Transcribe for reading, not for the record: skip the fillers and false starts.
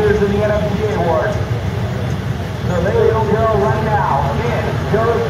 years in the NFPA Award. So there you go right now. In goes